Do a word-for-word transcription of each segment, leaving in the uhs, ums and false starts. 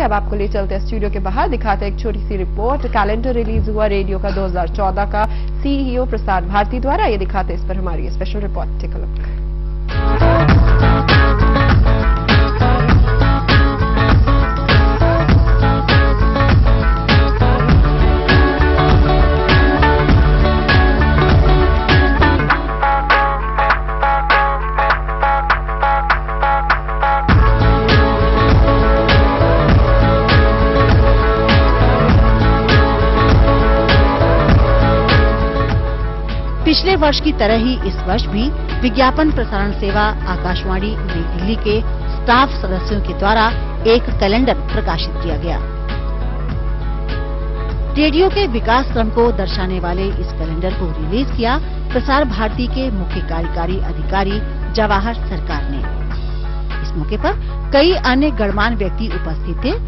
अब आपको ले चलते हैं स्टूडियो के बाहर, दिखाते हैं एक छोटी सी रिपोर्ट। कैलेंडर रिलीज हुआ रेडियो का दो हज़ार चौदह का सीईओ प्रसार भारती द्वारा, ये दिखाते हैं इस पर हमारी special report. Take a look. पिछले वर्ष की तरह ही इस वर्ष भी विज्ञापन प्रसारण सेवा आकाशवाणी नई दिल्ली के स्टाफ सदस्यों के द्वारा एक कैलेंडर प्रकाशित किया गया। रेडियो के विकास क्रम को दर्शाने वाले इस कैलेंडर को रिलीज किया प्रसार भारती के मुख्य कार्यकारी अधिकारी जवाहर सरकार ने। इस मौके पर कई अन्य गणमान्य व्यक्ति उपस्थित थे।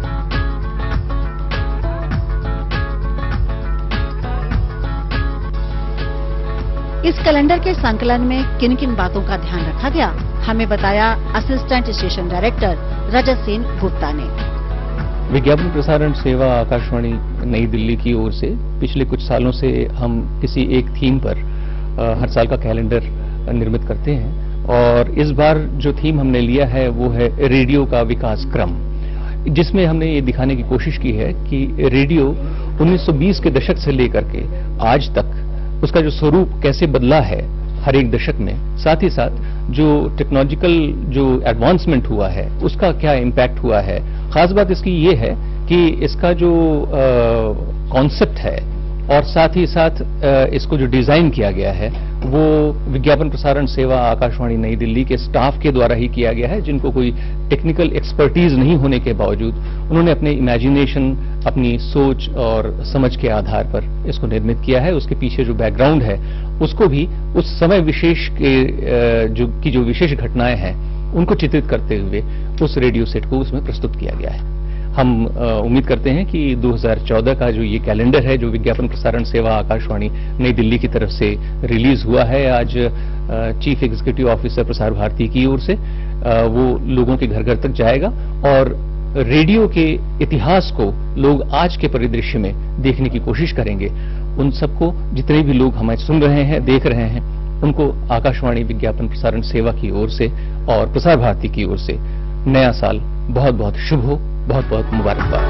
इस कैलेंडर के संकलन में किन किन बातों का ध्यान रखा गया, हमें बताया assistant station director Rajat Sen Gupta ने। विज्ञापन प्रसारण सेवा आकाशवाणी नई दिल्ली की ओर से पिछले कुछ सालों से हम किसी एक थीम पर आ, हर साल का कैलेंडर निर्मित करते हैं और इस बार जो थीम हमने लिया है वो है रेडियो का विकास क्रम, जिसमें हमने ये दिखाने की कोशिश की है कि रेडियो उन्नीस सौ बीस के दशक से लेकर के आज तक उसका जो स्वरूप कैसे बदला है हर एक दशक में, साथ ही साथ जो टेक्नोलॉजिकल जो एडवांसमेंट हुआ है उसका क्या इम्पैक्ट हुआ है। खास बात इसकी ये है कि इसका जो कॉन्सेप्ट है और साथ ही साथ आ, इसको जो डिजाइन किया गया है वो विज्ञापन प्रसारण सेवा आकाशवाणी नई दिल्ली के स्टाफ के द्वारा ही किया गया है, जिनको कोई टेक्निकल एक्सपर्टीज नहीं होने के बावजूद उन्होंने अपने इमेजिनेशन, अपनी सोच और समझ के आधार पर इसको निर्मित किया है। उसके पीछे जो बैकग्राउंड है उसको भी उस समय विशेष के जो की जो विशेष घटनाएं हैं उनको चित्रित करते हुए उस रेडियो सेट को उसमें प्रस्तुत किया गया है। हम उम्मीद करते हैं कि दो हज़ार चौदह का जो ये कैलेंडर है जो विज्ञापन प्रसारण सेवा आकाशवाणी नई दिल्ली की तरफ से रिलीज हुआ है आज chief executive officer Prasar Bharati की ओर से, वो लोगों के घर घर तक जाएगा और रेडियो के इतिहास को लोग आज के परिदृश्य में देखने की कोशिश करेंगे। उन सबको, जितने भी लोग हमें सुन रहे हैं, देख रहे हैं, उनको आकाशवाणी विज्ञापन प्रसारण सेवा की ओर से और प्रसार भारती की ओर से नया साल बहुत बहुत शुभ हो, बहुत बहुत मुबारकबाद।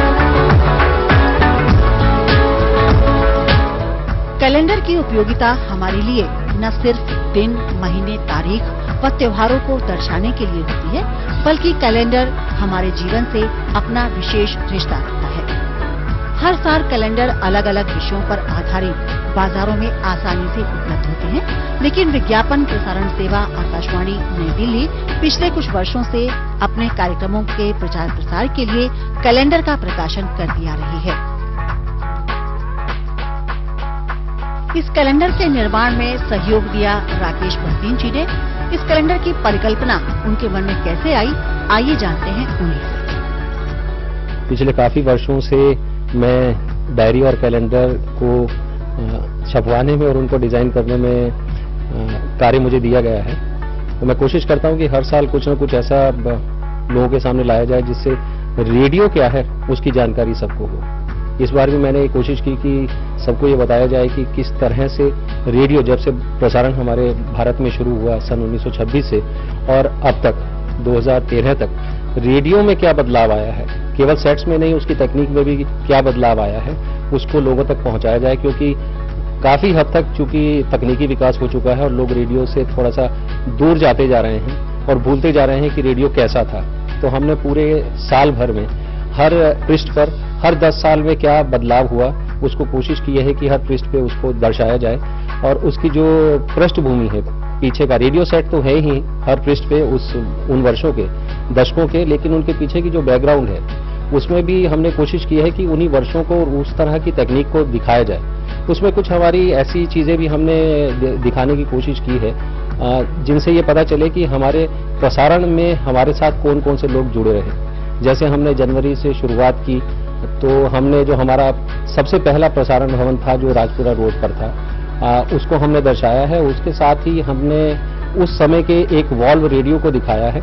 कैलेंडर की उपयोगिता हमारे लिए न सिर्फ दिन, महीने, तारीख व त्योहारों को दर्शाने के लिए होती है, बल्कि कैलेंडर हमारे जीवन से अपना विशेष रिश्ता रखता है। हर साल कैलेंडर अलग अलग विषयों पर आधारित बाजारों में आसानी से उपलब्ध होते हैं, लेकिन विज्ञापन प्रसारण सेवा आकाशवाणी नई दिल्ली पिछले कुछ वर्षों से अपने कार्यक्रमों के प्रचार प्रसार के लिए कैलेंडर का प्रकाशन कर दिया रही है। इस कैलेंडर के निर्माण में सहयोग दिया राकेश बहदीन जी ने। इस कैलेंडर की परिकल्पना उनके मन में कैसे आई, आइए जानते हैं उन्हीं। पिछले काफी वर्षों से मैं डायरी और कैलेंडर को छपवाने में और उनको डिजाइन करने में कार्य मुझे दिया गया है, तो मैं कोशिश करता हूं कि हर साल कुछ न कुछ ऐसा लोगों के सामने लाया जाए जिससे रेडियो क्या है उसकी जानकारी सबको हो। इस बार भी मैंने कोशिश की कि सबको ये बताया जाए कि किस तरह से रेडियो, जब से प्रसारण हमारे भारत में शुरू हुआ सन उन्नीस सौ छब्बीस से और अब तक दो हज़ार तेरह तक, रेडियो में क्या बदलाव आया है, केवल सेट्स में नहीं उसकी तकनीक में भी क्या बदलाव आया है, उसको लोगों तक पहुंचाया जाए। क्योंकि काफी हद तक चूंकि तकनीकी विकास हो चुका है और लोग रेडियो से थोड़ा सा दूर जाते जा रहे हैं और भूलते जा रहे हैं कि रेडियो कैसा था, तो हमने पूरे साल भर में हर पृष्ठ पर हर दस साल में क्या बदलाव हुआ उसको कोशिश की है कि हर पृष्ठ पे उसको दर्शाया जाए। और उसकी जो पृष्ठभूमि है पीछे का, रेडियो सेट तो है ही हर पृष्ठ पे उस उन वर्षों के, दशकों के, लेकिन उनके पीछे की जो बैकग्राउंड है उसमें भी हमने कोशिश की है कि उन्हीं वर्षों को और उस तरह की तकनीक को दिखाया जाए। उसमें कुछ हमारी ऐसी चीजें भी हमने दिखाने की कोशिश की है जिनसे ये पता चले कि हमारे प्रसारण में हमारे साथ कौन कौन से लोग जुड़े रहे। जैसे हमने जनवरी से शुरुआत की तो हमने जो हमारा सबसे पहला प्रसारण भवन था जो राजपुरा रोड पर था, आ, उसको हमने दर्शाया है। उसके साथ ही हमने उस समय के एक वॉल्व रेडियो को दिखाया है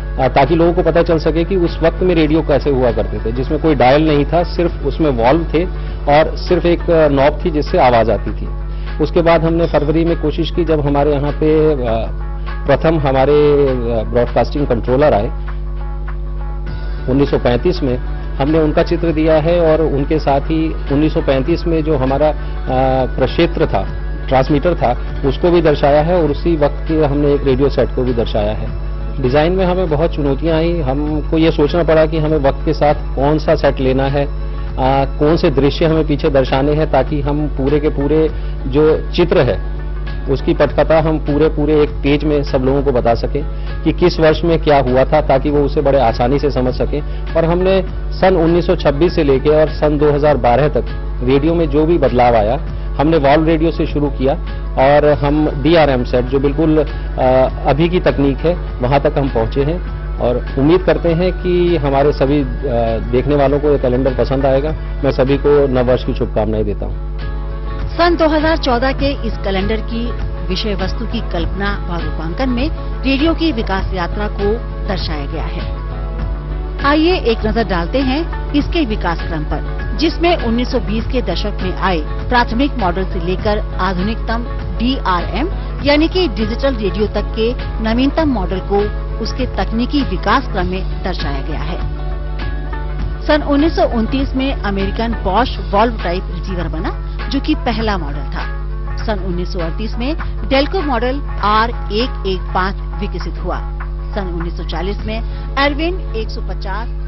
ताकि लोगों को पता चल सके कि उस वक्त में रेडियो कैसे हुआ करते थे, जिसमें कोई डायल नहीं था, सिर्फ उसमें वॉल्व थे और सिर्फ एक नॉब थी जिससे आवाज आती थी। उसके बाद हमने फरवरी में कोशिश की, जब हमारे यहाँ पे प्रथम हमारे ब्रॉडकास्टिंग कंट्रोलर आए उन्नीस सौ पैंतीस में, हमने उनका चित्र दिया है और उनके साथ ही उन्नीस सौ पैंतीस में जो हमारा प्रक्षेत्र था, ट्रांसमीटर था, उसको भी दर्शाया है और उसी वक्त के हमने एक रेडियो सेट को भी दर्शाया है। डिजाइन में हमें बहुत चुनौतियां आई, हमको ये सोचना पड़ा कि हमें वक्त के साथ कौन सा सेट लेना है, आ, कौन से दृश्य हमें पीछे दर्शाने हैं, ताकि हम पूरे के पूरे जो चित्र है उसकी पटकथा हम पूरे पूरे एक पेज में सब लोगों को बता सके कि किस वर्ष में क्या हुआ था, ताकि वो उसे बड़े आसानी से समझ सके। और हमने सन उन्नीस सौ छब्बीस से लेके और सन दो हज़ार बारह तक रेडियो में जो भी बदलाव आया, हमने वॉल्व रेडियो से शुरू किया और हम डी आर एम सेट, जो बिल्कुल आ, अभी की तकनीक है, वहां तक हम पहुंचे हैं और उम्मीद करते हैं कि हमारे सभी आ, देखने वालों को ये कैलेंडर पसंद आएगा। मैं सभी को नववर्ष की शुभकामनाएं देता हूं। सन दो हज़ार चौदह के इस कैलेंडर की विषय वस्तु की कल्पना व रूपांकन में रेडियो की विकास यात्रा को दर्शाया गया है। आइए एक नजर डालते हैं इसके विकास क्रम पर, जिसमें उन्नीस सौ बीस के दशक में आए प्राथमिक मॉडल से लेकर आधुनिकतम डी आर एम यानी कि डिजिटल रेडियो तक के नवीनतम मॉडल को उसके तकनीकी विकास क्रम में दर्शाया गया है। सन उन्नीस सौ उनतीस में American Bosch valve type receiver बना, जो कि पहला मॉडल था। सन उन्नीस सौ अड़तीस में डेल्को मॉडल आर एक एक पाँच विकसित हुआ। सन उन्नीस सौ चालीस में एरविन एक सौ पचास